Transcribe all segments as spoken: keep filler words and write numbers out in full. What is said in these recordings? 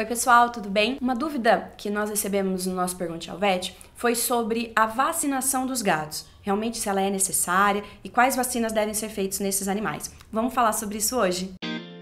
Oi pessoal, tudo bem? Uma dúvida que nós recebemos no nosso Pergunte ao Vet foi sobre a vacinação dos gatos. Realmente se ela é necessária e quais vacinas devem ser feitas nesses animais. Vamos falar sobre isso hoje.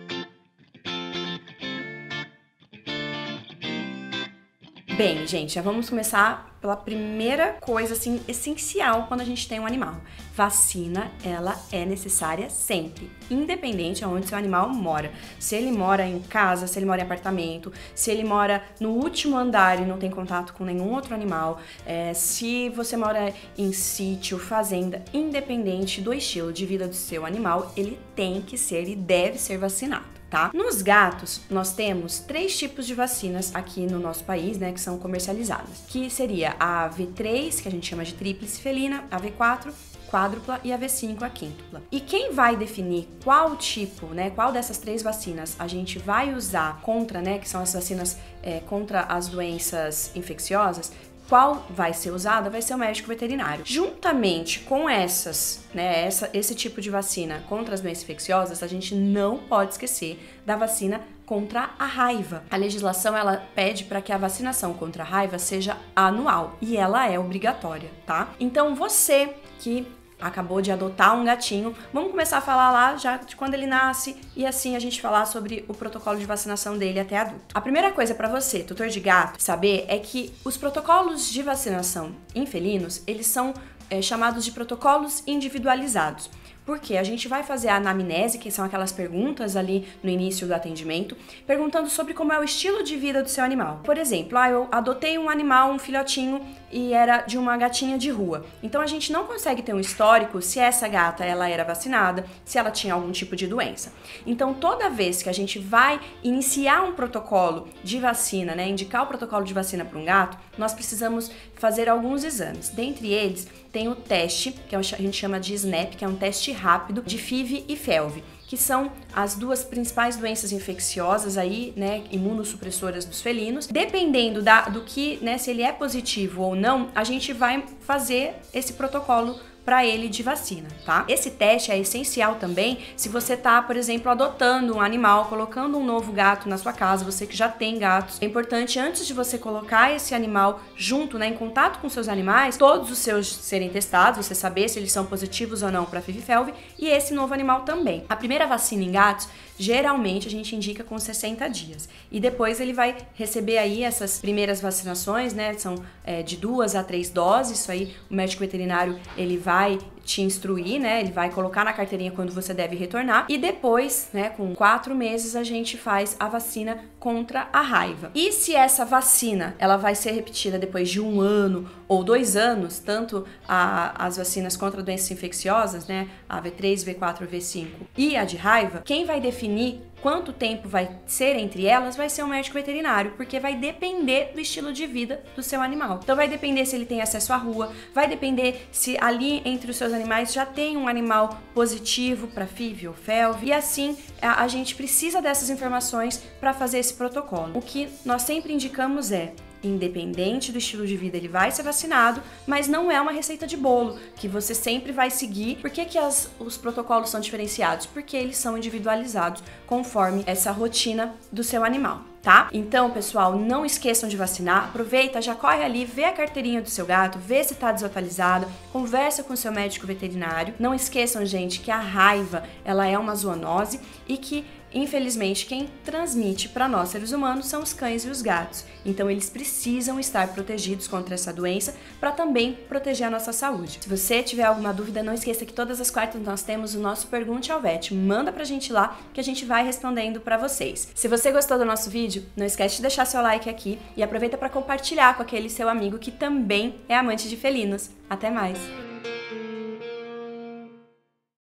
Bem, gente, já vamos começar pela primeira coisa, assim, essencial quando a gente tem um animal. Vacina, ela é necessária sempre, independente de onde seu animal mora. Se ele mora em casa, se ele mora em apartamento, se ele mora no último andar e não tem contato com nenhum outro animal, é, se você mora em sítio, fazenda, independente do estilo de vida do seu animal, ele tem que ser e deve ser vacinado. Tá? Nos gatos, nós temos três tipos de vacinas aqui no nosso país, né, que são comercializadas, que seria a A V três, que a gente chama de tríplice felina, a V quatro, quádrupla e a V cinco, a quíntupla. E quem vai definir qual tipo, né, qual dessas três vacinas a gente vai usar contra, né, que são as vacinas é, contra as doenças infecciosas, qual vai ser usada vai ser o médico veterinário. Juntamente com essas, né, essa, esse tipo de vacina contra as doenças infecciosas, a gente não pode esquecer da vacina contra a raiva. A legislação, ela pede para que a vacinação contra a raiva seja anual e ela é obrigatória, tá? Então você que acabou de adotar um gatinho, vamos começar a falar lá já de quando ele nasce e assim a gente falar sobre o protocolo de vacinação dele até adulto. A primeira coisa para você, tutor de gato, saber é que os protocolos de vacinação em felinos, eles são é, chamados de protocolos individualizados. Porque a gente vai fazer a anamnese, que são aquelas perguntas ali no início do atendimento, perguntando sobre como é o estilo de vida do seu animal. Por exemplo, ah, eu adotei um animal, um filhotinho, e era de uma gatinha de rua. Então a gente não consegue ter um histórico se essa gata ela era vacinada, se ela tinha algum tipo de doença. Então toda vez que a gente vai iniciar um protocolo de vacina, né, indicar o protocolo de vacina para um gato, nós precisamos fazer alguns exames. Dentre eles tem o teste, que a gente chama de SNAP, que é um teste rápido de F I V e F E L V, que são as duas principais doenças infecciosas aí, né, imunossupressoras dos felinos. Dependendo da, do que, né, se ele é positivo ou não, a gente vai fazer esse protocolo para ele de vacina, tá? Esse teste é essencial também se você tá, por exemplo, adotando um animal, colocando um novo gato na sua casa, você que já tem gatos. É importante, antes de você colocar esse animal junto, né, em contato com seus animais, todos os seus serem testados, você saber se eles são positivos ou não para F I V e F E L V, e esse novo animal também. A primeira vacina em gatos, geralmente a gente indica com sessenta dias. E depois ele vai receber aí essas primeiras vacinações, né? São é, de duas a três doses. Isso aí o médico veterinário ele vai te instruir, né? Ele vai colocar na carteirinha quando você deve retornar. E depois, né, com quatro meses, a gente faz a vacina contra a raiva. E se essa vacina ela vai ser repetida depois de um ano ou dois anos, tanto a, as vacinas contra doenças infecciosas, né? A V três, V quatro, V cinco e a de raiva, quem vai definir quanto tempo vai ser entre elas vai ser o médico veterinário, porque vai depender do estilo de vida do seu animal. Então vai depender se ele tem acesso à rua, vai depender se ali entre os seus animais já tem um animal positivo para F I V ou F E L V, e assim a, a gente precisa dessas informações para fazer esse protocolo. O que nós sempre indicamos é, independente do estilo de vida, ele vai ser vacinado, mas não é uma receita de bolo que você sempre vai seguir. Por que que as, os protocolos são diferenciados? Porque eles são individualizados conforme essa rotina do seu animal, tá? Então, pessoal, não esqueçam de vacinar. Aproveita, já corre ali, vê a carteirinha do seu gato, vê se tá desatualizada, conversa com o seu médico veterinário. Não esqueçam, gente, que a raiva, ela é uma zoonose e que infelizmente, quem transmite para nós, seres humanos, são os cães e os gatos. Então, eles precisam estar protegidos contra essa doença para também proteger a nossa saúde. Se você tiver alguma dúvida, não esqueça que todas as quartas nós temos o nosso Pergunte ao Vet. Manda pra gente lá que a gente vai respondendo para vocês. Se você gostou do nosso vídeo, não esquece de deixar seu like aqui e aproveita para compartilhar com aquele seu amigo que também é amante de felinos. Até mais!